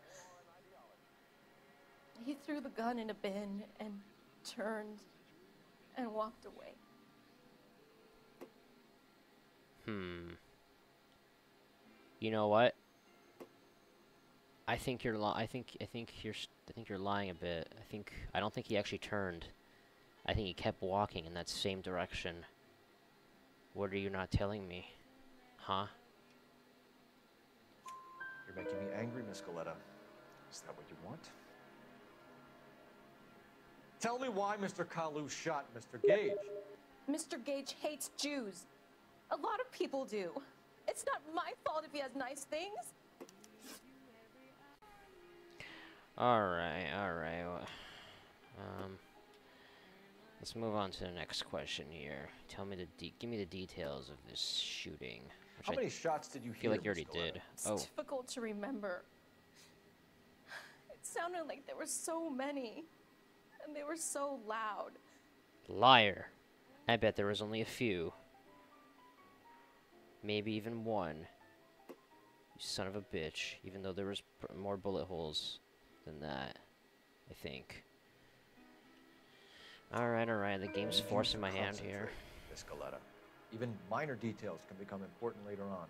He threw the gun in a bin and turned and walked away. You know what? I think you're I think you're lying a bit. I don't think he actually turned. I think he kept walking in that same direction. What are you not telling me? Huh? You're making me angry, Miss Goleta. Is that what you want? Tell me why Mr. Kalu shot Mr. Gage. Mr. Gage hates Jews. A lot of people do. It's not my fault if he has nice things. Alright. Let's move on to the next question here. Tell me give me the details of this shooting. How many shots did you hear? I feel like you already did. It's difficult to remember. It sounded like there were so many, and they were so loud. Liar. I bet there was only a few. Maybe even one. You son of a bitch. Even though there was more bullet holes than that, I think. Alright, the game's forcing my hand here. Miss Goleta. Even minor details can become important later on.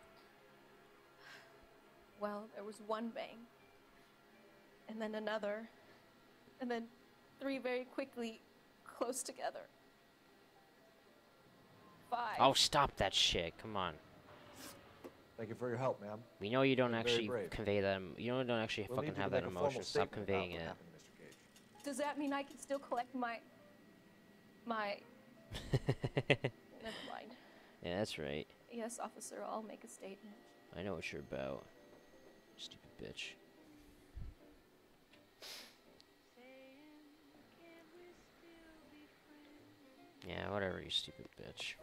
Well, there was one bang, and then another, and then 3 very quickly, close together. 5. Oh, stop that shit! Come on. Thank you for your help, ma'am. We know you don't actually convey that. You don't actually fucking have that emotion. Stop conveying it. Does that mean I can still collect my? Never mind. Yeah, that's right. Yes, officer. I'll make a statement. I know what you're about. Stupid bitch. Yeah, whatever, you stupid bitch.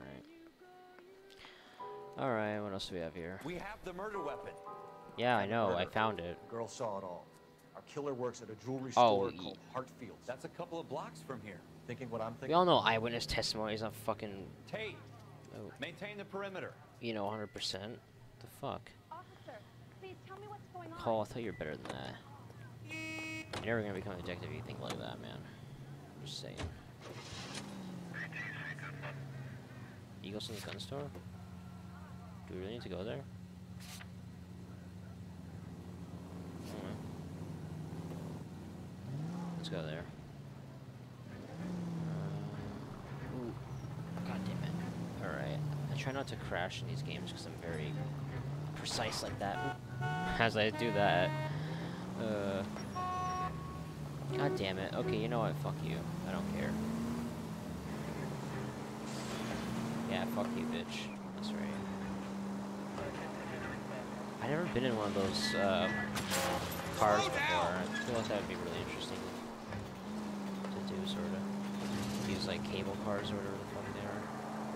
Alright, what else do we have here? We have the murder weapon. Yeah, I know, I found it. The girl saw it all. Our killer works at a jewelry store called Hartfield. That's a couple of blocks from here. Thinking what I'm thinking? We all know eyewitness testimony is not fucking... Tate, maintain the perimeter. You know, 100%. The fuck? Officer, please tell me what's going on. Cole, I thought you were better than that. You're never gonna become a detective if you think like that, man. I'm just saying. Eagleson's gun store? Do we really need to go there? Alright. Let's go there. Ooh. God damn it. Alright. I try not to crash in these games because I'm very precise like that. As I do that. God damn it. Okay, you know what? Fuck you. I don't care. Yeah, fuck you, bitch. That's right. I've never been in one of those cars before. I feel like that would be really interesting to do, sort of. Use like cable cars or whatever the fuck they are.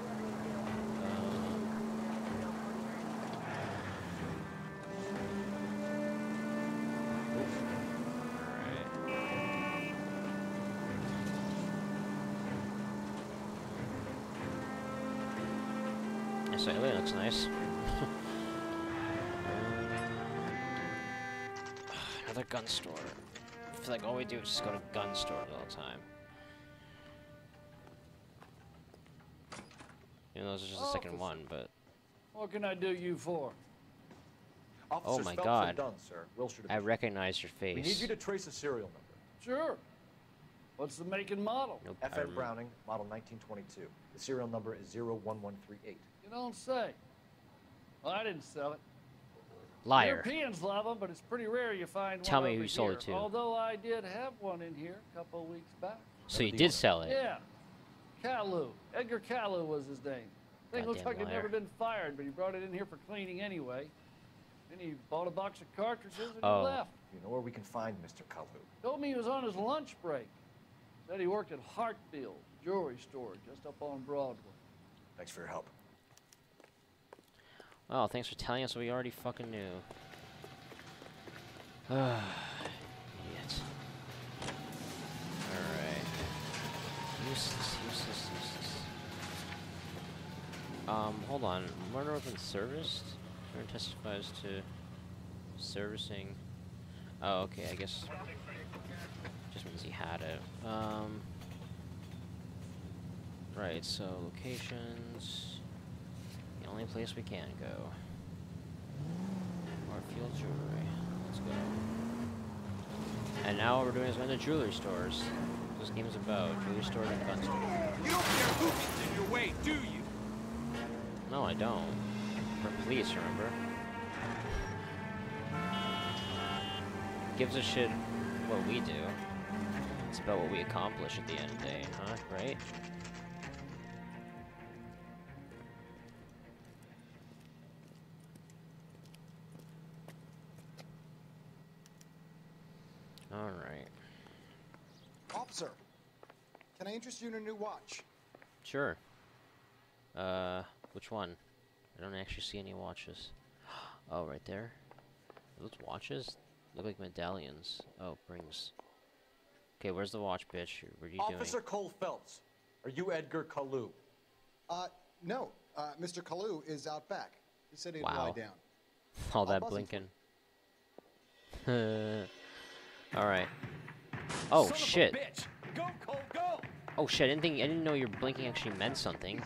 So it looks nice. Another gun store. I feel like all we do is just go to gun stores all the time. Even though this is just the second one, but... What can I do you for? Oh my god. I recognize your face. We need you to trace a serial number. Sure. What's the make and model? Nope, FM Browning, model 1922. The serial number is 01138. You don't say. Well, I didn't sell it. Liar. Europeans love them, but it's pretty rare you find Tell one me who over you sold here. it to. Although I did have one in here a couple of weeks back. So you did sell it? Yeah. Kalu. Edgar Kalu was his name. Thing looks like Goddamn he'd never liar. been fired, but he brought it in here for cleaning anyway. Then he bought a box of cartridges and Oh. he left. You know where we can find Mr. Kalu? Told me he was on his lunch break. Said he worked at Hartfield Jewelry Store just up on Broadway. Thanks for your help. Well, thanks for telling us what we already fucking knew. Idiot. Alright. Useless. Hold on. Murder has been serviced? Aaron testifies to servicing. Oh, okay, I guess. Just means he had it. Right, so locations. The only place we can go. Hartfield Jewelry. Let's go. And now what we're doing is going to jewelry stores. This game is about jewelry stores and gun stores. You don't care who gets in your way, do you? No, I don't. We're police, remember? Gives a shit what we do. It's about what we accomplish at the end of the day, huh? Right? Alright. Officer, can I interest you in a new watch? Sure. Which one? I don't actually see any watches. Oh, right there. Those watches look like medallions. Oh, rings. Okay, where's the watch, bitch? What are you Officer doing? Cole Phelps, are you Edgar Kalu? No. Mr. Kalu is out back. He said he'd Wow. lie down. All I'll that buzz him blinking. Alright. Oh, shit. Go, Cole, go! Oh, shit. I didn't know your blinking actually meant something.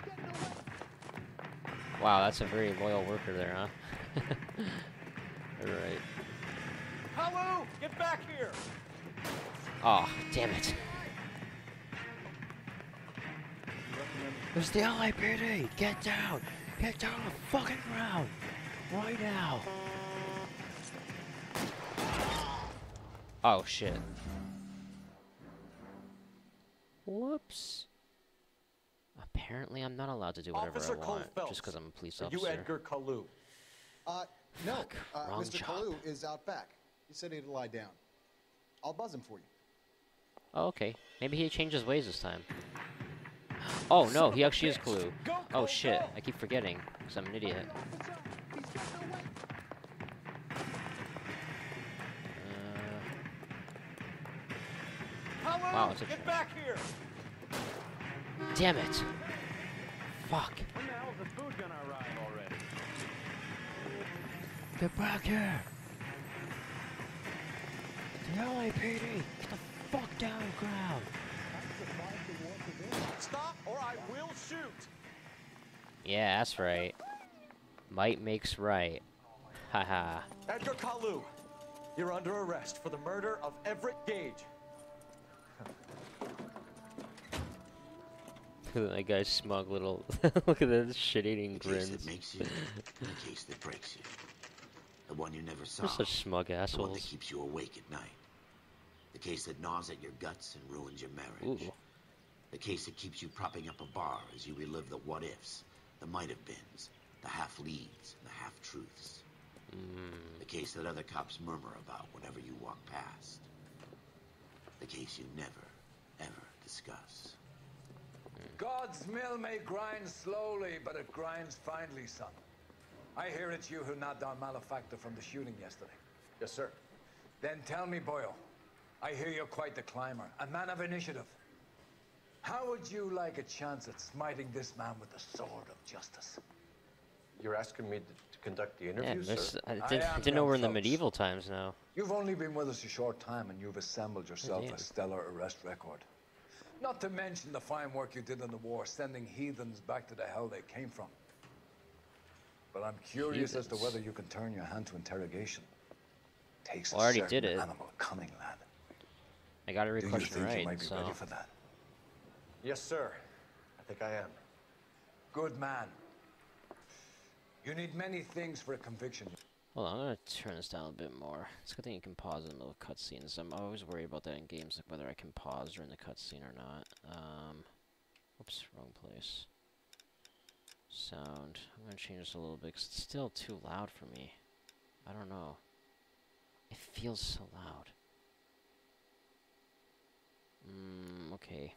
Wow, that's a very loyal worker there, huh? Alright. Hello! Get back here! Oh, damn it. There's the LAPD! Get down! Get down on the fucking ground! Right now! Oh, shit. Whoops. Apparently, I'm not allowed to do whatever Officer I Cole want Phelps, just because I'm a police are officer. you Edgar Kalu? No. wrong Mr. job. Kalu is out back. He said he'd lie down. I'll buzz him for you. Oh, okay. Maybe he changed his ways this time. Oh, no, he actually is Clue. Oh, shit. I keep forgetting, because I'm an idiot. Hello! Wow, it's a Get back here! Damn it. Fuck. When the hell's the food gonna arrive already? Get back here. The LAPD. Get the fuck down on the ground. Stop or I will shoot. Yeah, that's right. Might makes right. Haha. Edgar Kalu, you're under arrest for the murder of Everett Gage. Look at that guy's smug little. Look at that shit-eating Case grins. that makes you, and the case that breaks you. The one you never They're saw. such smug The one that assholes. keeps you awake at night. The case that gnaws at your guts and ruins your marriage. Ooh. The case that keeps you propping up a bar as you relive the what-ifs, the might-have-beens, the half-leads, and the half-truths. The case that other cops murmur about whenever you walk past. The case you never, ever discuss. God's mill may grind slowly, but it grinds finely, son. I hear it's you who knocked down Malefactor from the shooting yesterday. Yes, sir. Then tell me, Boyle, I hear you're quite the climber, a man of initiative. How would you like a chance at smiting this man with the sword of justice? You're asking me to conduct the Yeah, interview, this, sir? I didn't know we're in the medieval times now. You've only been with us a short time, and you've assembled yourself Indeed. a stellar arrest record. Not to mention the fine work you did in the war, sending heathens back to the hell they came from. But I'm curious as to Heathens. whether you can turn your hand to interrogation. Takes Well, I already a certain did it. animal cunning, lad. I got every Do you question think you right, might be so. ready for that? Yes, sir. I think I am. Good man. You need many things for a conviction. Hold on, I'm gonna turn this down a bit more. It's a good thing you can pause in the middle of cutscenes. I'm always worried about that in games, like whether I can pause during the cutscene or not. Oops, wrong place. Sound. I'm gonna change this a little bit 'cause it's still too loud for me. I don't know. It feels so loud. Okay.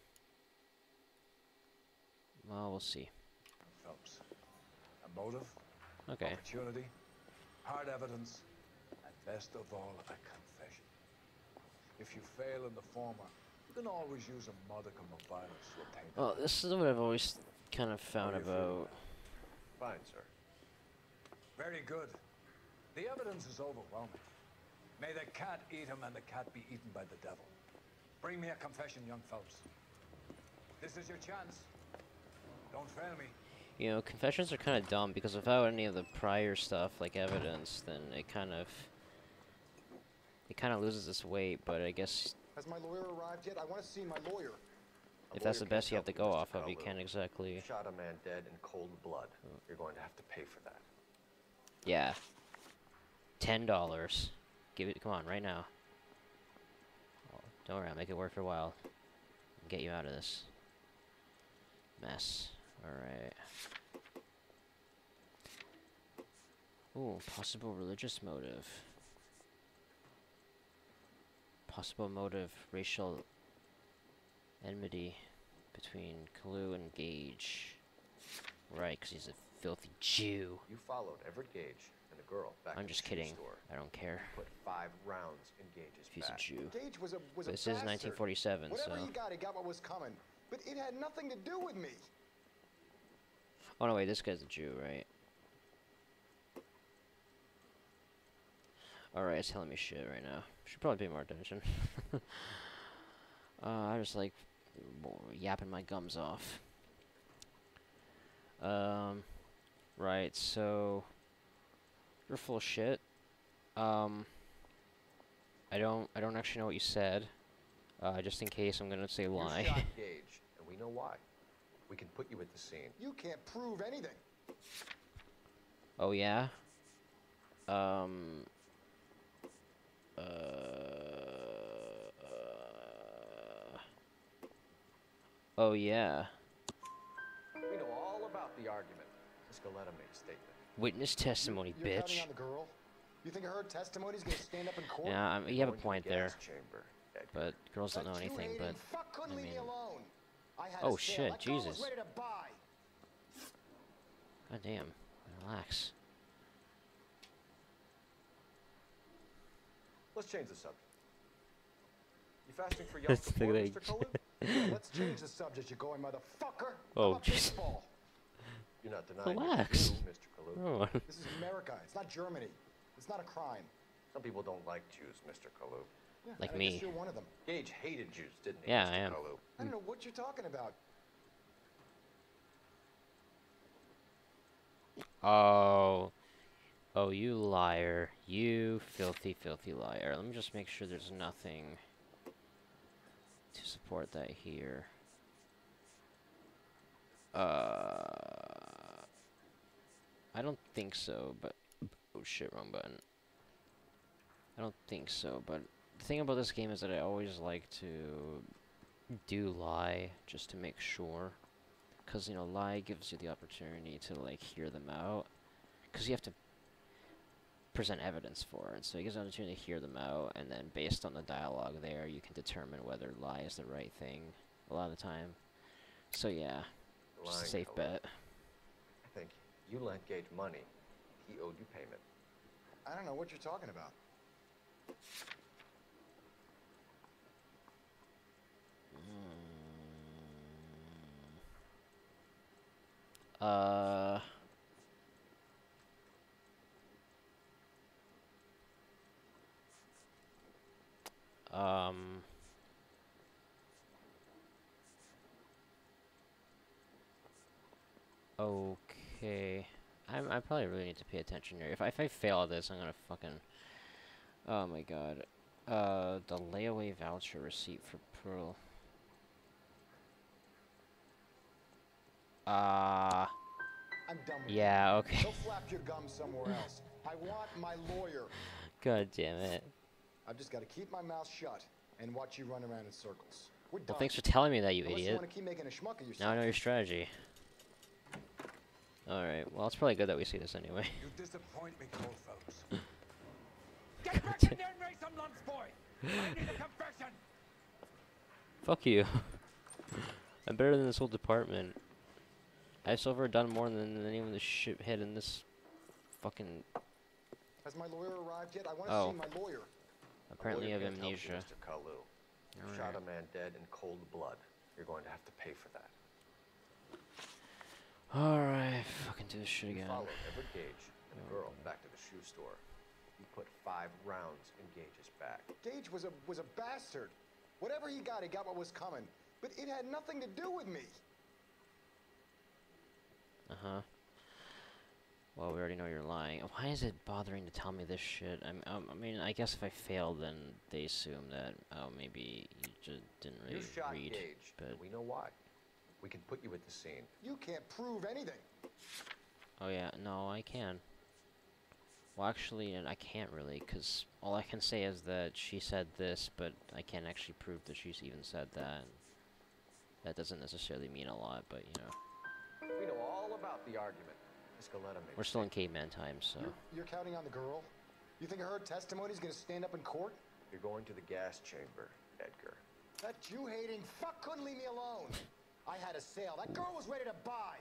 Well, we'll see. Phelps. A motive, Okay. opportunity, hard evidence, and best of all, a confession. If you fail in the former, you can always use a modicum of violence to obtain it. Well, this is what I've always kind of found How do you feel about. Fine, sir. Very good. The evidence is overwhelming. May the cat eat him and the cat be eaten by the devil. Bring me a confession, young Phelps. This is your chance. Don't fail me. You know, confessions are kind of dumb because without any of the prior stuff like evidence, then it kind of loses its weight. But I guess Has my lawyer arrived yet? I want to see my lawyer. if that's the best you have to go off of, you can't exactly. Shot a man dead in cold blood. You're going to have to pay for that. Yeah. $10. Give it. Come on, right now. Oh, don't worry, I'll make it worth your while. Get you out of this mess. All right. Ooh, possible religious motive. Possible motive, racial enmity between Kalu and Gage. Right, because he's a filthy Jew. You followed Everett Gage and a girl back I'm to just the kidding. shoe store. I don't care. Put 5 rounds in Gage's He's a back. Jew. Gage was a This is bastard. 1947, Whatever so. he got what was coming. But it had nothing to do with me. Oh no, wait, this guy's a Jew, right? Alright, it's telling me shit right now. Should probably pay more attention. I just like yapping my gums off. Right, so you're full of shit. I don't actually know what you said. Just in case I'm gonna say lie. You shot Gage, and we know why. We can put you at the scene. You can't prove anything. Oh yeah? Oh yeah. We know all about the argument. Escaleta made a statement. Witness testimony, You're counting bitch. on the girl? You think her testimony's gonna stand up in court? Yeah, you have a point there. Chamber. But girls don't know That anything, Jew-hating but fuck couldn't I leave me mean, alone. I had oh a sale. shit, That girl was Jesus. ready to buy. God damn. Relax. Let's change the subject. You fasting for Yom Let's Kippur, think Mr. Kalu? Let's change the subject, you going motherfucker. Oh, How about jeez. baseball? You're not denying Relax. you, Mr. Kalu. Oh. This is America. It's not Germany. It's not a crime. Some people don't like Jews, Mr. Kalu. Yeah, Like and I guess me. you're one of them. Gage hated Jews, didn't he, Yeah, Mr. I am. Kalu? I don't know what you're talking about. Oh. Oh, you liar. You filthy, filthy liar. Let me just make sure there's nothing to support that here. I don't think so, but... Oh shit, wrong button. I don't think so, but the thing about this game is that I always like to do lie just to make sure. Because, you know, lie gives you the opportunity to, like, hear them out. Because you have to present evidence for it, so it gives you an opportunity to hear them out, and then based on the dialogue there, you can determine whether lie is the right thing a lot of the time. So yeah, just a safe bet. I think you lent Gage money. He owed you payment. I don't know what you're talking about. Okay. I probably really need to pay attention here. If I fail at this, I'm gonna fucking... Oh my god. The layaway voucher receipt for Pearl. I'm done with yeah, okay. Go flap your gum somewhere else. I want my lawyer. God damn it. I've just got to keep my mouth shut and watch you run around in circles. We're done. Well, thanks for telling me that, you Unless idiot. You want to keep making a schmuck of yourself. Now I know your strategy. Alright, well, it's probably good that we see this anyway. You disappoint me, cold folks. Get back in there and raise some lumps, boy! I need a confession! Fuck you. I'm better than this whole department. I've so far done more than any of the shithead in this fucking... Has my lawyer arrived yet? I want to see my lawyer. Apparently you have amnesia. Mr. Kalu. You shot a man dead in cold blood. You're going to have to pay for that. Alright, fucking do this shit again. You followed Edward Gage and the girl back to the shoe store. You put 5 rounds in Gage's back. Gage was a bastard. Whatever he got what was coming. But it had nothing to do with me. Uh-huh. Well, we already know you're lying. Why is it bothering to tell me this shit? I mean, I guess if I fail, then they assume that, oh, maybe you just didn't really You shot read. Gage, But and we know why. We can put you at the scene. You can't prove anything. oh yeah, no, I can. Well, actually, I can't really, because all I can say is that she said this, but I can't actually prove that she's even said that. That doesn't necessarily mean a lot, but, you know. We know all about the argument. Escaleta made We're still in caveman times, so... You're counting on the girl? You think her testimony's gonna stand up in court? You're going to the gas chamber, Edgar. That Jew-hating fuck couldn't leave me alone. I had a sale. That girl was ready to buy.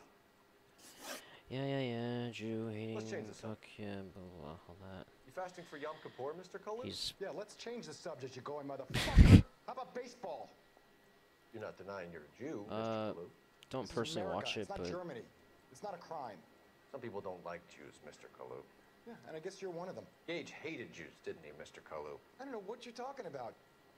Yeah, Jew hating, Let's change the fuck yeah, blah, blah, all that. You fasting for Yom Kippur, Mr. Kalu? Yeah, let's change the subject, you going motherfucker. How about baseball? You're not denying you're a Jew, Mr. Kalu. Don't personally watch it, it's not but... Germany. It's not a crime. Some people don't like Jews, Mr. Kalu. Yeah, and I guess you're one of them. Gage hated Jews, didn't he, Mr. Kalu? I don't know what you're talking about.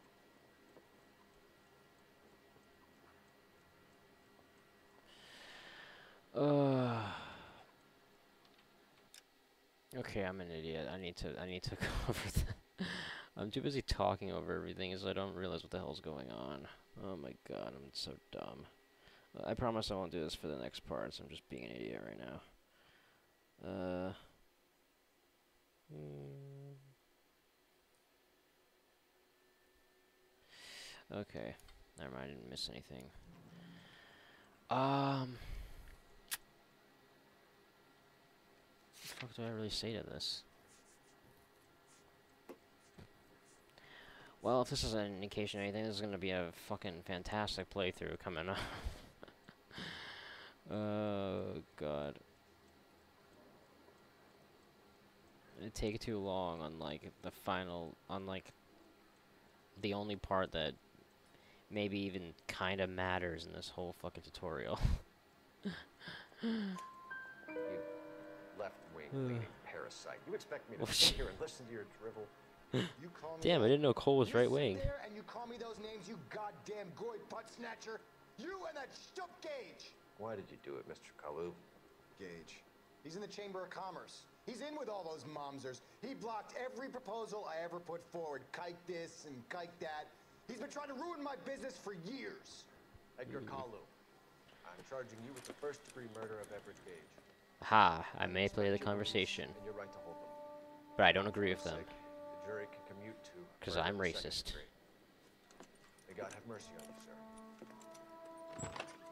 Okay, I'm an idiot. I need to go over that. I'm too busy talking over everything, so I don't realize what the hell's going on. Oh my god, I'm so dumb. I promise I won't do this for the next parts. I'm just being an idiot right now. Okay. Never mind, I didn't miss anything. What the fuck do I really say to this? Well, if this is an indication of anything, this is gonna be a fucking fantastic playthrough coming up. Oh god. It'd take too long on like the final, on like the only part that maybe even kinda matters in this whole fucking tutorial. You left-wing leaning parasite. You expect me to sit here and listen to your drivel? You call me Damn, I didn't know Cole was right wing. You sit there and you call me those names, you goddamn goy butt snatcher. You and that stup Gage. Why did you do it, Mr. Kalu? Gage. He's in the Chamber of Commerce. He's in with all those momsers. He blocked every proposal I ever put forward. Kike this and kike that. He's been trying to ruin my business for years. Edgar Kalu, I'm charging you with the first-degree murder of Everett Gage. Ha, I may play the conversation. And you're right to hold them. But I don't agree with them. The jury can commute to... Because I'm racist. May God have mercy on you, sir.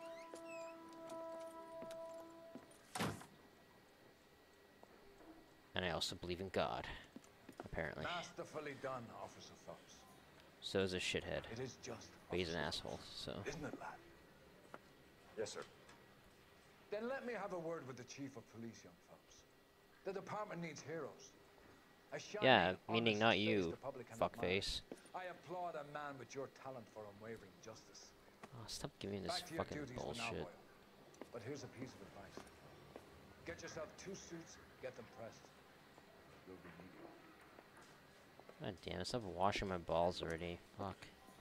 And I also believe in God, apparently. Masterfully done, Officer Phelps. So is a shithead. It is just. But he's an asshole, so. Isn't it, lad? Yes, sir. Then let me have a word with the Chief of Police, young Phelps. The department needs heroes. Yeah, meaning not you, fuckface. I applaud a man with your talent for unwavering justice. Oh, stop giving me this fucking bullshit. But here's a piece of advice. Get yourself 2 suits, get them pressed. You'll be needed. God damn it, stop washing my balls already. Fuck.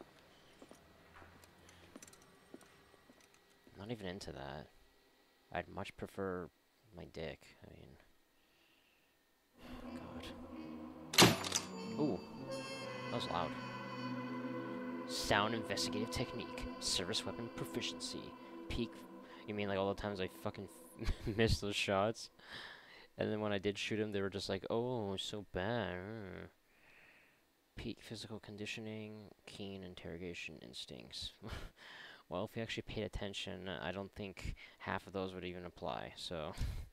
I'm not even into that. I'd much prefer my dick. I mean... God. Ooh. That was loud. Sound investigative technique. Service weapon proficiency. Peak... You mean like all the times I fucking missed those shots? And then when I did shoot him, they were just like, oh, so bad. Peak physical conditioning. Keen interrogation instincts. Well, if you actually paid attention, I don't think half of those would even apply, so...